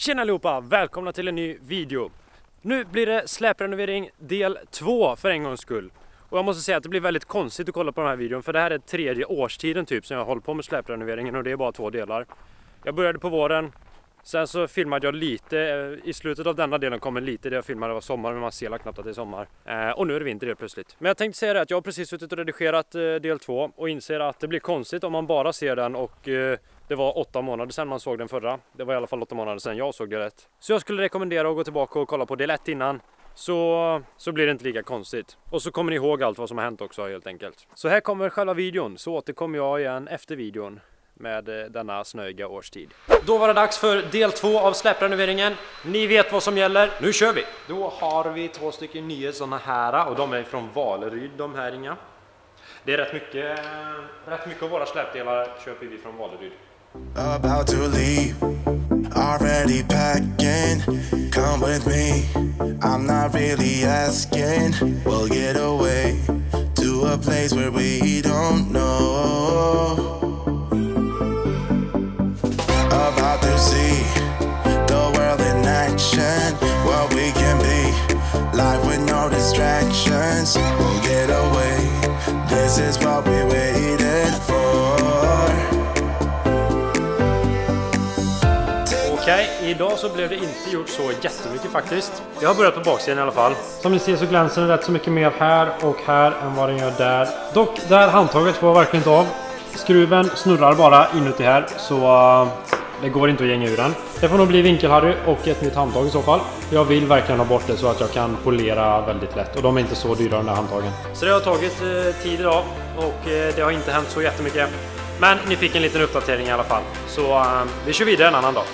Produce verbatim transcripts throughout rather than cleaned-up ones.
Tjena allihopa, välkomna till en ny video. Nu blir det släprenovering del två för en gångs skull. Och jag måste säga att det blir väldigt konstigt att kolla på den här videon, för det här är tredje årstiden typ som jag håller på med släprenoveringen, och det är bara två delar. Jag började på våren, sen så filmade jag lite, i slutet av denna delen kommer lite det jag filmade var sommar, men man ser knappt att det är sommar. Eh, och nu är det vinter helt plötsligt. Men jag tänkte säga det att jag har precis suttit och redigerat eh, del två och inser att det blir konstigt om man bara ser den och eh, det var åtta månader sedan man såg den förra. Det var i alla fall åtta månader sedan jag såg det rätt. Så jag skulle rekommendera att gå tillbaka och kolla på del ett innan. Så, så blir det inte lika konstigt. Och så kommer ni ihåg allt vad som har hänt också helt enkelt. Så här kommer själva videon, så återkommer jag igen efter videon med denna snöiga årstid. Då var det dags för del två av släprenoveringen. Ni vet vad som gäller, nu kör vi! Då har vi två stycken nya sådana här, och de är från Valeryd, de här inga. Det är rätt mycket, rätt mycket av våra släpdelar köper vi från Valeryd. About to leave, already packing. Come with me, I'm not really asking. We'll get away to a place where we don't know. About to see the world in action, what we can be, life with no distractions. We'll get away, this is what we waited for. Okej, okay, idag så blev det inte gjort så jättemycket faktiskt. Jag har börjat på baksidan i alla fall. Som ni ser så glänser den rätt så mycket mer här och här än vad den gör där. Dock, där handtaget får verkligen inte av. Skruven snurrar bara inuti här, så uh, det går inte att gänga ur den. Det får nog bli vinkelharry och ett nytt handtag i så fall. Jag vill verkligen ha bort det så att jag kan polera väldigt lätt. Och de är inte så dyra, de där handtagen. Så det har tagit eh, tid idag och eh, det har inte hänt så jättemycket. Men ni fick en liten uppdatering i alla fall. Så uh, vi kör vidare en annan dag.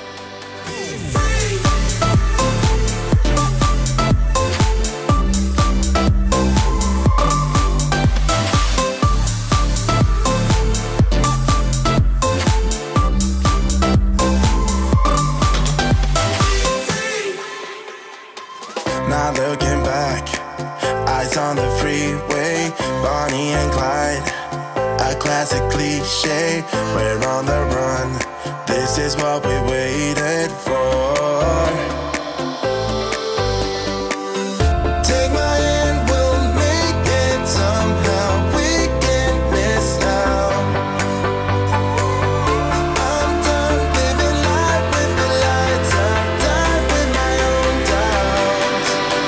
Not looking back, eyes on the freeway, Bonnie and Clyde, a classic cliche, we're on the run, this is what we waited for. Take my hand, we'll make it somehow, we can't miss now. I'm done living life with the lights up, dive with my own doubts.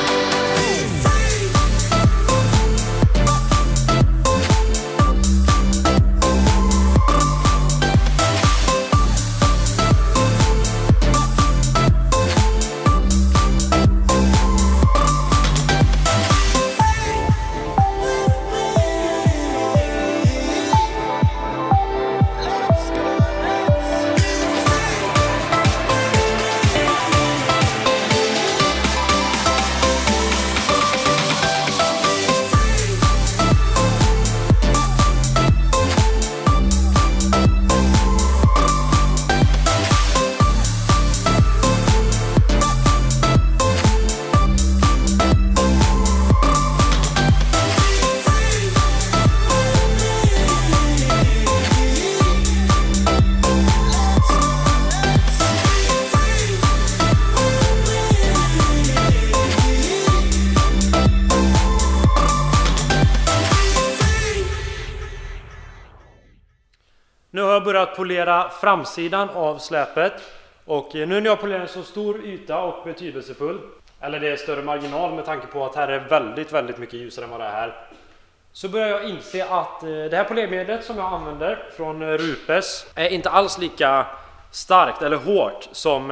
Nu har jag börjat polera framsidan av släpet. Och nu när jag polerar en så stor yta och betydelsefull, eller det är större marginal med tanke på att här är väldigt, väldigt mycket ljusare än vad det är här, så börjar jag inse att det här polermedlet som jag använder från Rupes är inte alls lika starkt eller hårt som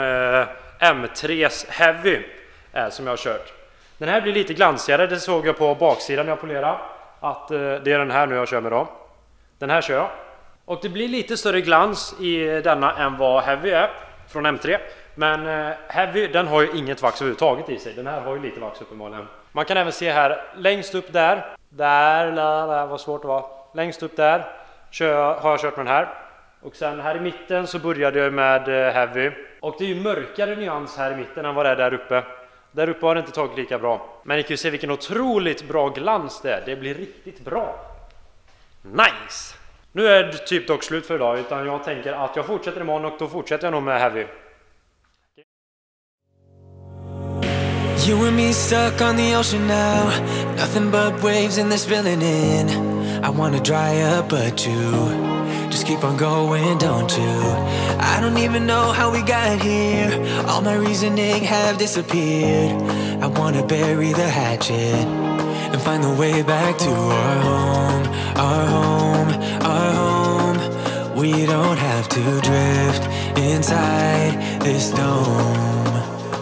M tre:s Heavy är som jag har kört. Den här blir lite glansigare, det såg jag på baksidan när jag polerade, att det är den här nu jag kör med då. Den här kör jag. Och det blir lite större glans i denna än vad Heavy är från M tre. Men eh, Heavy, den har ju inget vax överhuvudtaget i sig. Den här har ju lite vax uppenbarligen. Man kan även se här, längst upp där. Där, där, där var svårt att vara. Längst upp där kör, har jag kört med den här. Och sen här i mitten så började jag med eh, Heavy. Och det är ju mörkare nyans här i mitten än vad det är där uppe. Där uppe har det inte tagit lika bra. Men ni kan ju se vilken otroligt bra glans det är. Det blir riktigt bra. Nice! Nu är det typ dock slut för idag, utan jag tänker att jag fortsätter imorgon och då fortsätter jag nog med Heavy. You and me stuck on the ocean now, nothing but waves and they're spilling in. I wanna dry up but you just keep on going, don't you? I don't even know how we got here, all my reasoning have disappeared. I wanna bury the hatchet and find the way back to our home, our home, our home. We don't have to drift inside this dome.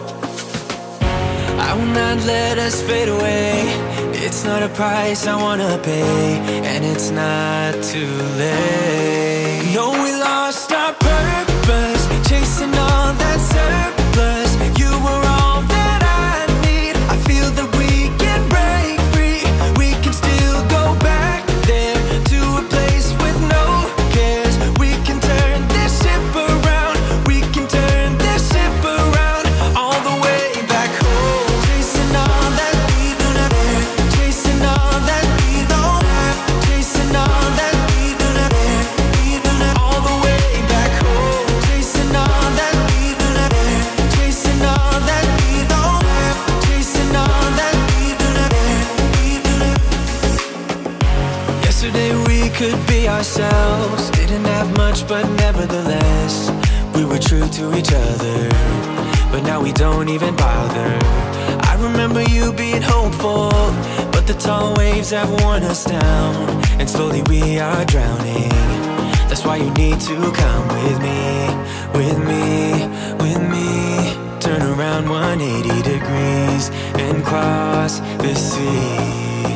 I will not let us fade away. It's not a price I wanna pay, and it's not too late. No, we lost our purpose, chasing all that surplus. You were all that I need. I feel that we can break free. We can still go back there to a place with no cares. We can turn this ship around. We can turn this ship around all the way back home. Chasing all that we don't have, chasing all that we don't have, chasing all that we don't have, we don't have all the way back home. Chasing all that we don't have, chasing all that we don't have, chasing all that we don't have, we don't have. Yesterday we could be ourselves, didn't have much but nevertheless we were true to each other. But now we don't even bother. I remember you being hopeful, but the tall waves have worn us down, and slowly we are drowning. That's why you need to come with me, with me, with me. Turn around one hundred eighty degrees and cross the sea.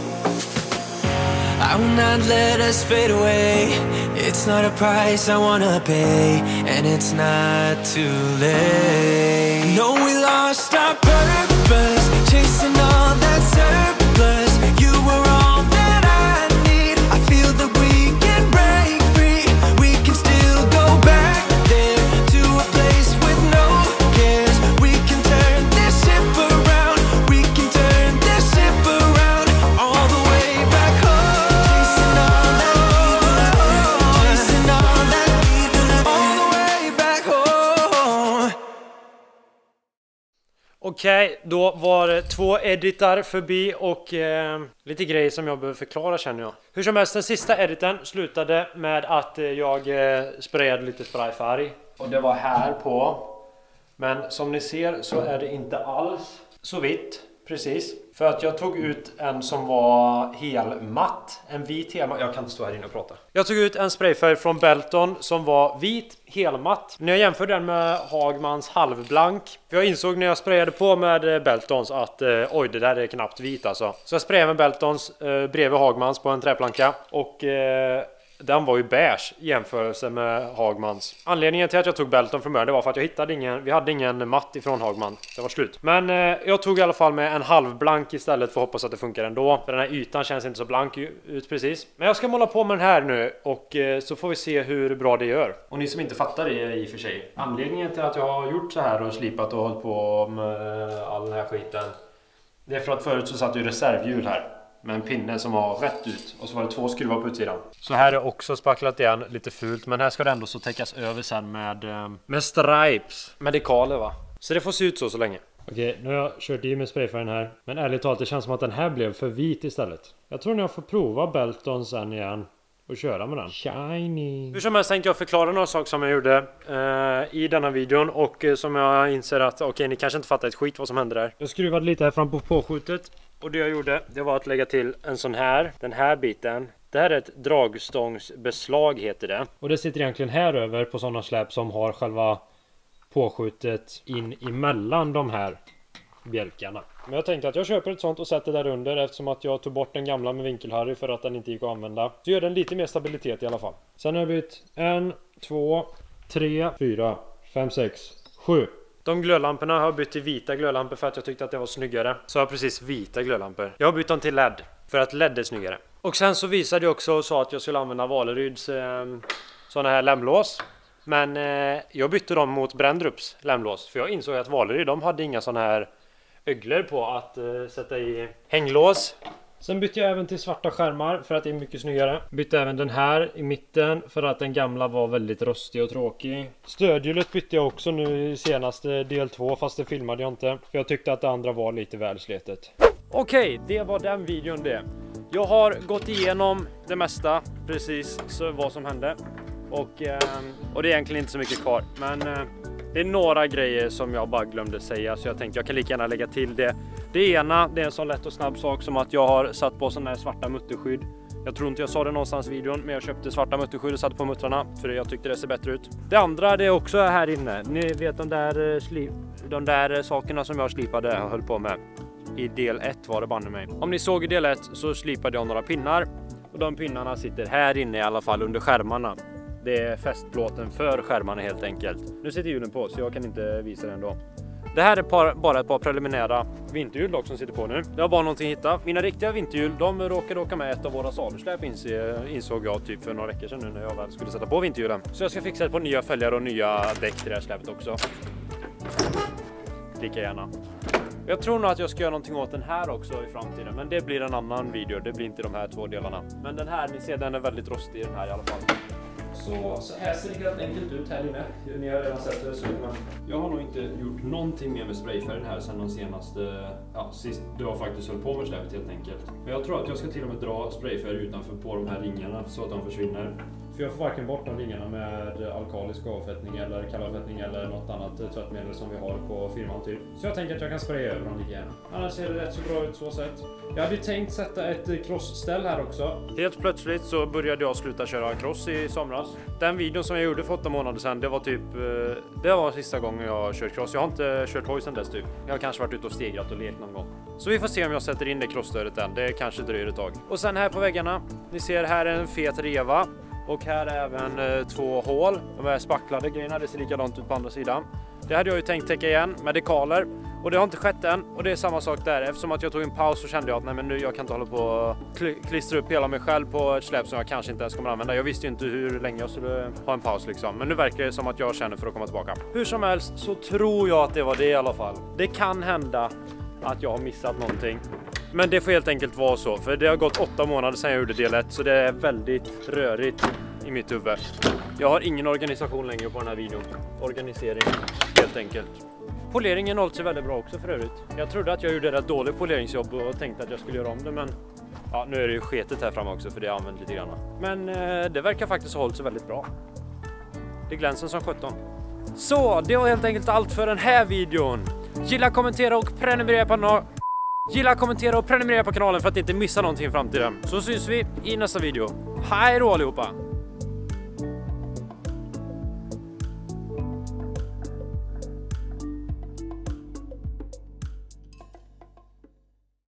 I will not let us fade away. It's not a price I wanna pay, and it's not too late. No, we lost our purpose, chasing all that surplus. You were all that I need. I feel that we can break free. We can still go back there to a place with no cares. We can turn this ship around. We can turn this ship around all the way back home. Chasing all that we don't have, chasing all that we don't have, all the way back home. Okej, då var det två editar förbi och eh, lite grejer som jag behöver förklara, känner jag. Hur som helst, den sista editen slutade med att eh, jag eh, sprayade lite sprayfärg. Och det var här på. Men som ni ser så är det inte alls så vitt, precis. För att jag tog ut en som var helmatt. En vit helmatt. Jag kan inte stå här inne och prata. Jag tog ut en sprayfärg från Belton som var vit helmatt. När jag jämförde den med Hagmans halvblank. För jag insåg när jag sprayade på med Beltons att eh, oj, det där är knappt vit alltså. Så jag sprayade med Beltons eh, bredvid Hagmans på en träplanka. Och eh, den var ju beige i jämförelse med Hagmans. Anledningen till att jag tog Belton från början, det var för att jag hittade ingen, vi hade ingen matt ifrån Hagman. Det var slut. Men eh, jag tog i alla fall med en halvblank istället för att hoppas att det funkar ändå. För den här ytan känns inte så blank ut precis. Men jag ska måla på med den här nu och eh, så får vi se hur bra det gör. Och ni som inte fattar det i och för sig. Anledningen till att jag har gjort så här och slipat och hållit på med all den här skiten, det är för att förut så satt ju reservhjul här med en pinne som var rätt ut. Och så var det två skruvar på utsidan. Så här är också spacklat igen lite fult. Men här ska det ändå så täckas över sen med, med stripes. Med dekaler, va? Så det får se ut så så länge. Okej, nu har jag kört i med sprayfärgen här. Men ärligt talat, det känns som att den här blev för vit istället. Jag tror jag får prova Belton sen igen och köra med den. Shiny. Hur som helst tänkte jag förklara några saker som jag gjorde eh, i denna videon. Och eh, som jag inser att okej, okay, ni kanske inte fattar ett skit vad som hände där. Jag skruvade lite här fram på påskjutet. Och det jag gjorde, det var att lägga till en sån här, den här biten. Det här är ett dragstångsbeslag heter det. Och det sitter egentligen här över på sådana släp som har själva påskjutet in emellan de här bjälkarna. Men jag tänkte att jag köper ett sånt och sätter där under eftersom att jag tog bort den gamla med vinkelharry för att den inte gick att använda. Så gör den lite mer stabilitet i alla fall. Sen har jag bytt en, två, tre, fyra, fem, sex, sju. De glödlamporna har jag bytt till vita glödlampor för att jag tyckte att det var snyggare. Så jag har precis vita glödlampor. Jag har bytt dem till L E D för att L E D är snyggare. Och sen så visade jag också och sa att jag skulle använda Valeryds eh, sådana här lämlås. Men eh, jag bytte dem mot Brendrups lämlås. För jag insåg att Valeryd, de hade inga sådana här öglor på att eh, sätta i hänglås. Sen bytte jag även till svarta skärmar för att det är mycket snyggare. Bytte även den här i mitten för att den gamla var väldigt rostig och tråkig. Stödhjulet bytte jag också nu i senaste del två, fast det filmade jag inte. För jag tyckte att det andra var lite välsletet. Okej, det var den videon det. Jag har gått igenom det mesta, precis så vad som hände. Och, eh, och det är egentligen inte så mycket kvar. Men eh, det är några grejer som jag bara glömde säga, så jag tänkte jag kan lika gärna lägga till det. Det ena, det är en sån lätt och snabb sak som att jag har satt på sån här svarta mutterskydd. Jag tror inte jag sa det någonstans i videon, men jag köpte svarta mutterskydd och satte på muttrarna för jag tyckte det ser bättre ut. Det andra, det är också här inne. Ni vet de där, slip, de där sakerna som jag slipade och höll på med. I del ett var det banne mig. Om ni såg i del ett så slipade jag några pinnar. Och de pinnarna sitter här inne i alla fall under skärmarna. Det är fästplåten för skärmarna helt enkelt. Nu sitter hjulen på så jag kan inte visa den då. Det här är par, bara ett par preliminära vinterhjul dock som sitter på nu. Det var bara någonting att hitta. Mina riktiga vinterhjul, de råkade åka med ett av våra salusläp insåg jag typ för några veckor sedan nu när jag väl skulle sätta på vinterhjulen. Så jag ska fixa ett par nya fälgar och nya däck till det här släpet också. Lika gärna. Jag tror nog att jag ska göra någonting åt den här också i framtiden. Men det blir en annan video, det blir inte de här två delarna. Men den här, ni ser den är väldigt rostig i den här i alla fall. Så, så här ser det helt enkelt ut här inne. Ni har redan sett det så, men jag har nog inte gjort någonting mer med sprayfärgen här sedan de senaste, ja sist du har faktiskt hållit på med släpet helt enkelt. Men jag tror att jag ska till och med dra sprayfärg utanför på de här ringarna så att de försvinner. För jag får varken bort de ringarna med alkalisk avfettning eller kallavfettning eller något annat tvättmedel som vi har på firman typ. Så jag tänker att jag kan spraya över dem lika gärna. Annars ser det rätt så bra ut så sätt. Jag hade ju tänkt sätta ett crossställ här också. Helt plötsligt så började jag sluta köra cross i somras. Den videon som jag gjorde för åtta månader sedan, det var typ, det var sista gången jag kört cross. Jag har inte kört hoj sedan dess typ. Jag har kanske varit ute och stegrat och lekt någon gång. Så vi får se om jag sätter in det crossstödet än. Det kanske dröjer ett tag. Och sen här på väggarna, ni ser här är en fet reva. Och här är även eh, två hål. De är spacklade grejerna, det ser likadant ut på andra sidan. Det hade jag ju tänkt täcka igen med dekaler. Och det har inte skett än. Och det är samma sak där. Eftersom att jag tog en paus så kände jag att nej, men nu jag kan inte hålla på och kl klistra upp hela mig själv på ett släp som jag kanske inte ens kommer använda. Jag visste ju inte hur länge jag skulle ha en paus liksom. Men nu verkar det som att jag känner för att komma tillbaka. Hur som helst så tror jag att det var det i alla fall. Det kan hända att jag har missat någonting. Men det får helt enkelt vara så. För det har gått åtta månader sedan jag gjorde del ett. Så det är väldigt rörigt i mitt huvud. Jag har ingen organisation längre på den här videon. Organisering, helt enkelt. Poleringen hållit sig väldigt bra också för övrigt. Jag trodde att jag gjorde ett dåligt poleringsjobb och tänkte att jag skulle göra om det. Men ja, nu är det ju sketet här framme också för det har jag använt lite grann. Men eh, det verkar faktiskt ha hållit sig väldigt bra. Det glänser som sjutton. Så, det var helt enkelt allt för den här videon. Gilla, kommentera och prenumerera på kanalen. Gilla, kommentera och prenumerera på kanalen för att inte missa någonting i framtiden. Så syns vi i nästa video. Hej då allihopa!